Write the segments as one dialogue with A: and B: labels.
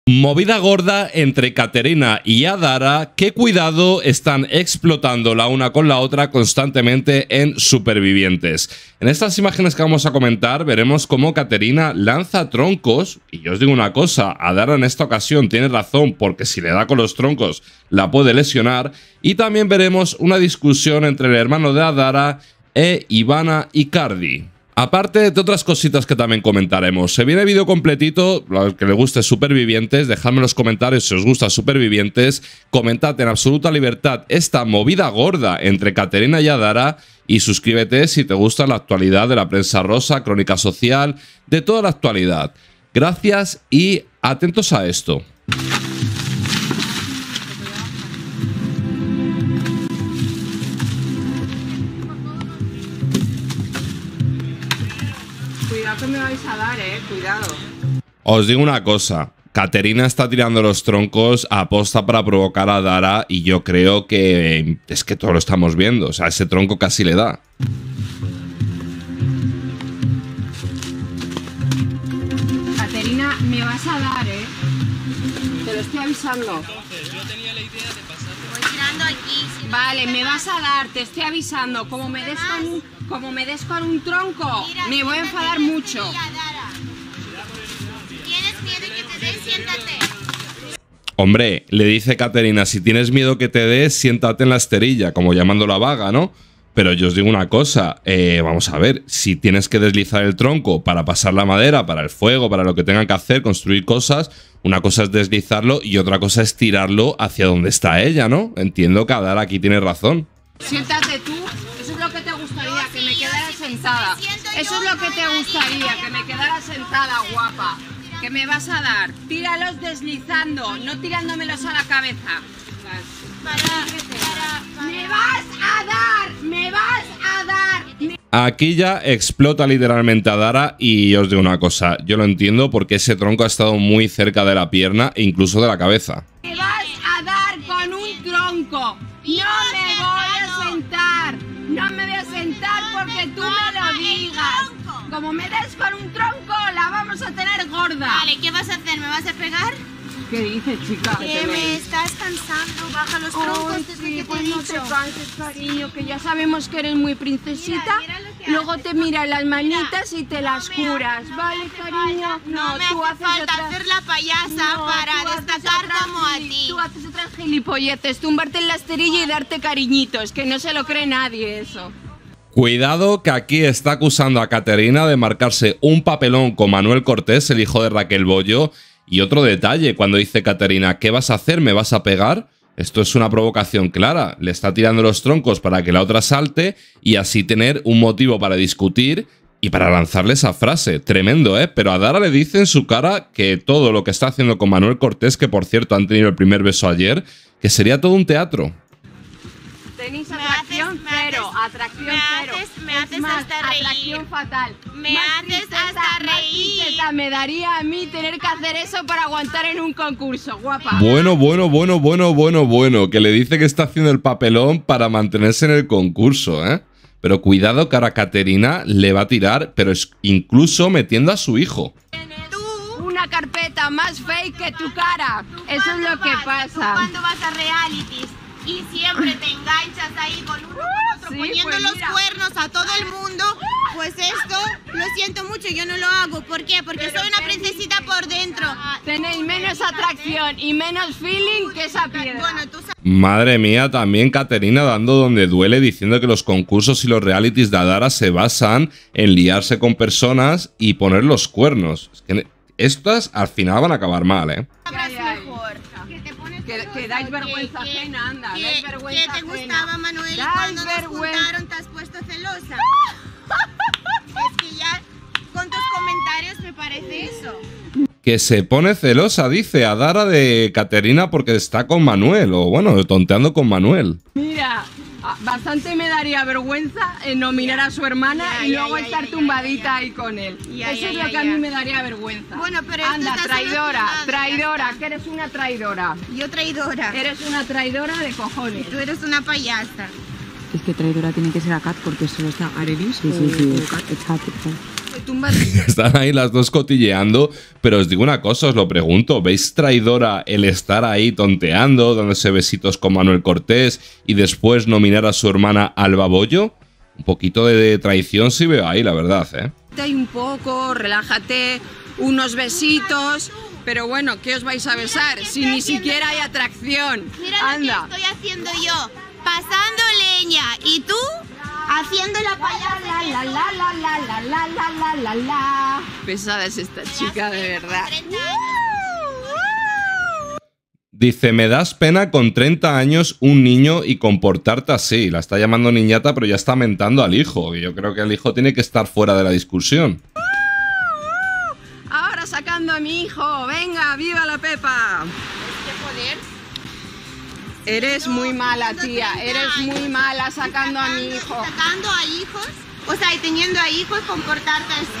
A: Movida gorda entre Caterina y Adara, que cuidado están explotando la una con la otra constantemente en Supervivientes. En estas imágenes que vamos a comentar veremos cómo Caterina lanza troncos, y yo os digo una cosa, Adara en esta ocasión tiene razón porque si le da con los troncos la puede lesionar, y también veremos una discusión entre el hermano de Adara e Ivana Icardi. Aparte de otras cositas que también comentaremos. Se viene vídeo completito, al que le guste Supervivientes, dejadme en los comentarios si os gusta Supervivientes, comentad en absoluta libertad esta movida gorda entre Caterina y Adara y suscríbete si te gusta la actualidad de la prensa rosa, crónica social, de toda la actualidad. Gracias y atentos a esto.
B: Cuidado que me vais a dar, cuidado.
A: Os digo una cosa, Caterina está tirando los troncos a posta para provocar a Adara y yo creo que es que todo lo estamos viendo, o sea, ese tronco casi le da.
B: Caterina, me vas a dar, te lo estoy avisando.
C: Entonces, yo tenía la idea de pasar.
D: Voy tirando aquí.
B: Vale, me vas a dar, te estoy avisando. Como me des con un tronco, me voy a enfadar mucho.
D: ¿Tienes miedo que te dé? Siéntate.
A: Hombre, le dice Caterina, si tienes miedo que te des, siéntate en la esterilla, como llamándola vaga, ¿no? Pero yo os digo una cosa, vamos a ver, si tienes que deslizar el tronco para pasar la madera, para el fuego, para lo que tengan que hacer, construir cosas, una cosa es deslizarlo y otra cosa es tirarlo hacia donde está ella, ¿no? Entiendo que Adara aquí tiene razón.
B: Siéntate tú, eso es lo que te gustaría, que me quedara sentada. Eso es lo que te gustaría, que me quedara sentada, guapa. Que me vas a dar, tíralos deslizando, no tirándomelos a la cabeza. ¡Me vas a dar! ¡Me vas a dar!
A: Aquí ya explota literalmente Adara y os digo una cosa, yo lo entiendo porque ese tronco ha estado muy cerca de la pierna e incluso de la cabeza.
B: ¡Me vas a dar con un tronco! ¡No me voy a sentar! ¡No me voy a sentar porque tú me lo digas! Como me des con un tronco, la vamos a tener gorda.
D: Vale, ¿qué vas a hacer? ¿Me vas a pegar?
B: ¿Qué dices, chica?
D: Que me estás cansando. Baja los troncos desde
B: sí,
D: que te
B: pues
D: he
B: no
D: dicho.
B: te canses, cariño, que ya sabemos que eres muy princesita.
D: Mira lo que
B: Luego
D: haces.
B: te miras las manitas y te las curas. ¿Vale, cariño?
D: No me
B: tú
D: hace
B: haces
D: falta
B: otras-
D: hacer la payasa
B: No,
D: para
B: tú haces
D: destacar
B: otras
D: como a
B: gili-
D: ti.
B: Tú haces otras gilipolletes, tumbarte en la esterilla y darte cariñitos, que no se lo cree nadie eso.
A: Cuidado que aquí está acusando a Caterina de marcarse un papelón con Manuel Cortés, el hijo de Raquel Bollo. Y otro detalle, cuando dice Caterina, ¿qué vas a hacer? ¿Me vas a pegar? Esto es una provocación clara. Le está tirando los troncos para que la otra salte y así tener un motivo para discutir y para lanzarle esa frase. Tremendo, ¿eh? Pero a Adara le dice en su cara que todo lo que está haciendo con Manuel Cortés, que por cierto han tenido el primer beso ayer, que sería todo un teatro.
B: Tenéis
D: Me
B: atracción
D: haces-
B: cero, atracción
D: me
B: cero.
D: haces- me
B: Es
D: haces
B: más,
D: hasta reír.
B: atracción fatal.
D: Me
B: Más
D: haces
B: tristeza,
D: hasta
B: más
D: reír.
B: tristeza me daría a mí tener que hacer eso para aguantar en un concurso, guapa.
A: Bueno, que le dice que está haciendo el papelón para mantenerse en el concurso, ¿eh? Pero cuidado que ahora Caterina le va a tirar, pero es incluso metiendo a su hijo.
B: Una carpeta más fake que tu cara. Eso es lo que
D: Tú
B: pasa.
D: cuando vas a realities y siempre te enganchas ahí con uno con otro,
B: sí,
D: poniendo
B: pues
D: los
B: mira.
D: cuernos a todo el mundo, pues esto, lo siento mucho, yo no lo hago. ¿Por qué? Porque soy una princesita por dentro.
B: Tenéis menos atracción y menos feeling que esa piedra.
D: Bueno, tú sabes.
A: Madre mía, también Caterina dando donde duele, diciendo que los concursos y los realities de Adara se basan en liarse con personas y poner los cuernos. Es que estas al final van a acabar mal, ¿eh?
D: Sabrás
B: Ay, ay.
D: mejor. Que te pones
B: Que
D: celosa,
B: dais
D: ¿o
B: vergüenza
D: qué?
B: ajena, anda,
D: ¿Qué-
B: dais vergüenza
D: ¿Qué te
B: ajena.
D: gustaba, Manuel? Y
B: Dais
D: cuando nos
B: vergüenza.
D: juntaron te has puesto celosa. Es que ya con tus comentarios me parece eso.
A: Que se pone celosa, dice Adara de Caterina porque está con Manuel, o bueno, tonteando con Manuel.
B: Mira, bastante me daría vergüenza nominar a su hermana
D: Ya,
B: y
D: ya,
B: luego
D: ya,
B: estar
D: ya,
B: tumbadita
D: ya.
B: ahí con él.
D: Ya,
B: Eso
D: ya,
B: es
D: ya,
B: lo que a
D: ya.
B: mí me daría vergüenza.
D: Bueno, pero esto
B: anda,
D: está
B: traidora,
D: solucionado,
B: traidora,
D: ya está.
B: que eres una traidora.
D: Yo traidora.
B: Eres una traidora de cojones.
D: Tú eres una payasa.
E: Es que traidora tiene que ser a Kat porque solo está Arelis.
F: Sí.
E: Kat.
A: Están ahí las dos cotilleando, pero os digo una cosa, os lo pregunto, ¿veis traidora el estar ahí tonteando, dándose besitos con Manuel Cortés y después nominar a su hermana Alba Bollo? Un poquito de traición sí veo ahí, la verdad, ¿eh?
B: Ahí un poco, relájate, unos besitos, pero bueno, ¿qué os vais a besar si ni siquiera hay atracción?
D: Mira lo
B: Anda.
D: que estoy haciendo yo, pasando leña, y tú haciendo la payasa, la.
B: Pesada es esta chica, de verdad.
A: Dice, me das pena con 30 años un niño y comportarte así. La está llamando niñata, pero ya está mentando al hijo. Y yo creo que el hijo tiene que estar fuera de la discusión.
B: Ahora sacando a mi hijo, venga, viva la Pepa.
D: ¿Qué poder?
B: Eres muy mala, tía, eres muy mala sacando a mi hijo.
D: Sacando a hijos, o sea, y teniendo a hijos, comportarte así.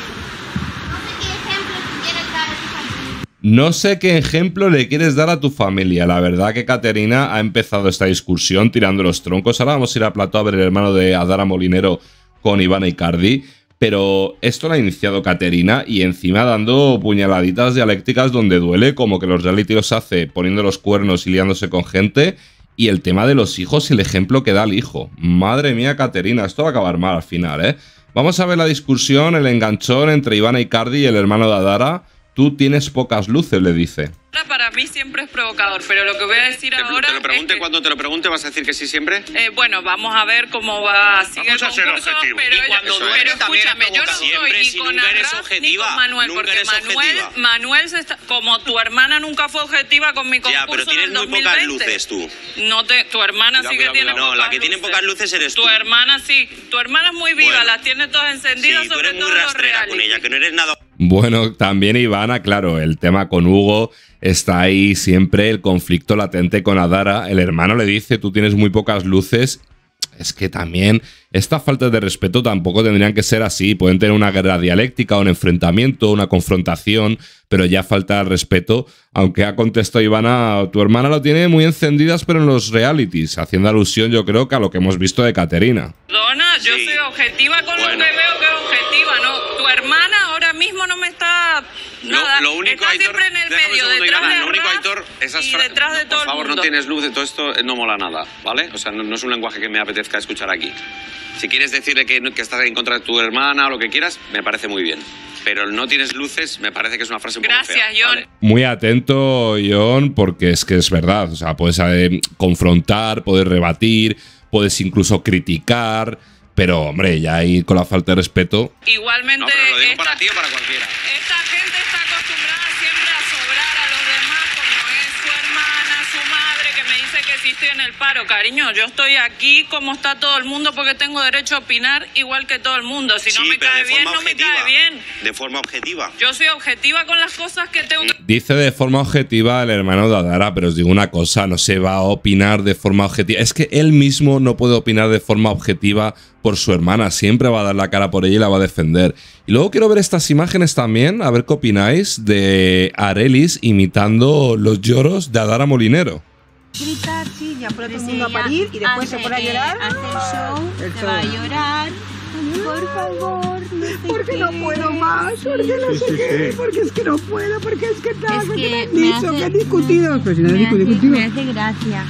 D: No sé qué ejemplo tú quieres dar a tu familia.
A: No sé qué ejemplo le quieres dar a tu familia. La verdad que Caterina ha empezado esta discusión tirando los troncos. Ahora vamos a ir a plató a ver el hermano de Adara Molinero con Ivana Icardi. Pero esto lo ha iniciado Caterina y encima dando puñaladitas dialécticas donde duele, como que los reality los hace poniendo los cuernos y liándose con gente. Y el tema de los hijos y el ejemplo que da el hijo. Madre mía, Caterina, esto va a acabar mal al final, ¿eh? Vamos a ver la discusión, el enganchón entre Ivana Icardi y el hermano de Adara. Tú tienes pocas luces, le dice.
G: Para mí siempre es provocador, pero lo que voy a decir ahora
H: te lo pregunte,
G: es que,
H: cuando te lo pregunte, ¿vas a decir que sí siempre?
G: bueno, vamos a ver cómo va sigue
H: Vamos a
G: el
H: ser
G: concurso,
H: objetivos.
G: pero,
H: Y cuando
G: pero
H: duele también
G: escúchame,
H: es
G: yo no
H: provocador.
G: estoy ni
H: Si
G: con
H: nunca eres
G: Arras ni
H: objetiva,
G: con Manuel,
H: nunca
G: porque
H: eres objetiva.
G: Manuel se está, como tu hermana nunca fue objetiva con mi concurso
H: Ya, pero tienes
G: del
H: muy
G: 2020.
H: pocas luces tú.
G: No tu hermana sí que tiene
H: No,
G: pocas
H: la que tiene
G: luces.
H: pocas luces eres tú.
G: Tu hermana sí, tu hermana es muy viva,
H: Bueno.
G: las tiene todas encendidas,
H: Sí, tú
G: sobre
H: eres
G: todo
H: muy
G: los
H: rastrera
G: reality.
H: con ella, que no eres nada.
A: Bueno, también Ivana, claro, el tema con Hugo, está ahí siempre el conflicto latente con Adara. El hermano le dice, tú tienes muy pocas luces. Es que también estas faltas de respeto tampoco tendrían que ser así. Pueden tener una guerra dialéctica, un enfrentamiento, una confrontación, pero ya falta el respeto. Aunque ha contestado Ivana, tu hermana lo tiene muy encendidas, pero en los realities, haciendo alusión yo creo que a lo que hemos visto de Caterina.
G: Perdona, yo
H: Sí.
G: soy objetiva con lo que
H: Bueno.
G: veo que es objetiva, ¿no? Tu hermana ahora mismo no me está nada.
H: Lo único,
G: está
H: Aitor,
G: siempre en el
H: déjame un
G: medio,
H: segundo,
G: detrás
H: Ivana,
G: de
H: lo único,
G: Arras
H: Aitor, esas
G: y
H: frases.
G: detrás de todo
H: Por favor,
G: el mundo.
H: no tienes luz, de todo esto no mola nada, ¿vale? O sea, no es un lenguaje que me apetezca escuchar aquí. Si quieres decirle que estás en contra de tu hermana o lo que quieras, me parece muy bien. Pero el no tienes luces me parece que es una frase un poco
G: Gracias,
H: fea,
G: John.
H: ¿vale?
A: Muy atento, John, porque es que es verdad. O sea, puedes confrontar, puedes rebatir, puedes incluso criticar, pero, hombre, ya ahí con la falta de respeto.
G: Igualmente,
H: No, pero lo digo
G: esta,
H: para ti o para cualquiera.
G: esta gente está acostumbrada siempre a sobrar a los demás, como es su hermana, su madre, que me dice que si estoy en el paro. Cariño, yo estoy aquí como está todo el mundo porque tengo derecho a opinar igual que todo el mundo. Si no
H: Sí,
G: me
H: pero
G: cae
H: de
G: bien,
H: forma
G: no me
H: objetiva.
G: cae bien.
H: De forma objetiva.
G: Yo soy objetiva con las cosas que tengo que...
A: Dice de forma objetiva el hermano de Adara, pero os digo una cosa, no se va a opinar de forma objetiva. Es que él mismo no puede opinar de forma objetiva por su hermana, siempre va a dar la cara por ella y la va a defender. Y luego quiero ver estas imágenes también, a ver qué opináis de Arelis imitando los lloros de Adara Molinero.
F: Gritar, sí, ya pone todo el mundo a parir y después se pone a llorar.
D: Hace el
F: El
D: show, se va a
F: show.
D: llorar. Por favor, no sé
F: Porque no
D: qué.
F: puedo más, porque no sé qué, porque es que no puedo, porque es que tal,
D: Es
F: porque me
D: que
F: han
D: me
F: dicho
D: hace-
F: que han discutido. Pero si no han discutido contigo.
D: me hace gracia.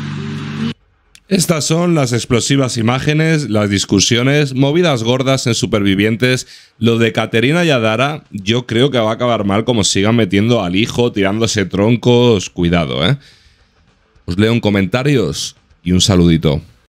A: Estas son las explosivas imágenes, las discusiones, movidas gordas en Supervivientes. Lo de Caterina y Adara, yo creo que va a acabar mal como sigan metiendo al hijo, tirándose troncos. Cuidado, ¿eh? Os leo en comentarios y un saludito.